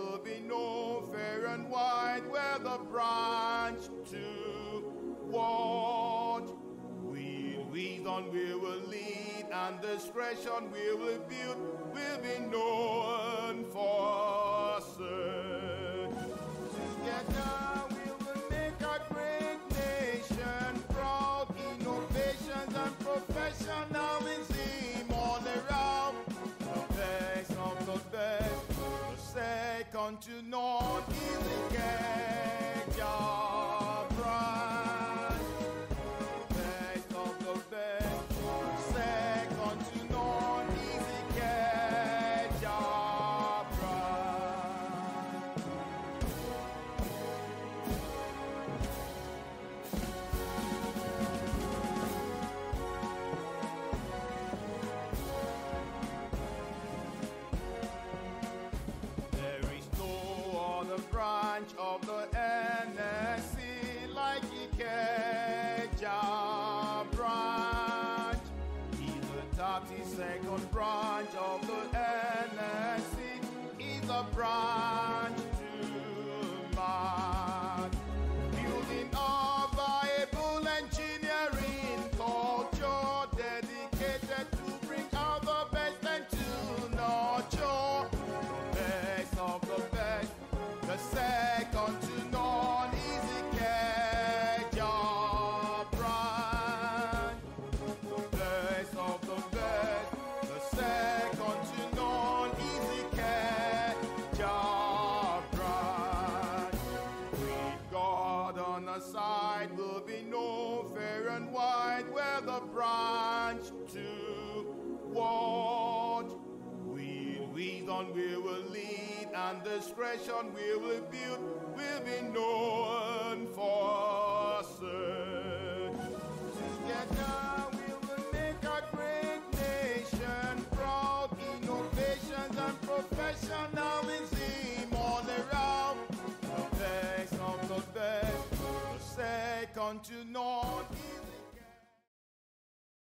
will be known fair and wide, where the branch to watch. Wisdom we will lead, and discretion we will build, will be known for certain. Together we will make a great nation, proud innovations and professionalism all around. The best of the best, the second to none is Ikeja Branch. Second to none is Ikeja Branch. There is no other branch of the NSE like Ikeja Branch. 32nd branch of the NSE is a branch to man, building a viable engineering culture dedicated to bring out the best and to nurture the best of the best. The second to none is Ikeja Branch. The best of the best, the second to none is Ikeja Branch. With God on our side, will be known fair and wide, where the branch to watch. With wisdom we will lead, and discretion we will build, will be known for certain. Together we will make a great nation, proud innovations and professionalism all around. The best of the best, the second to none is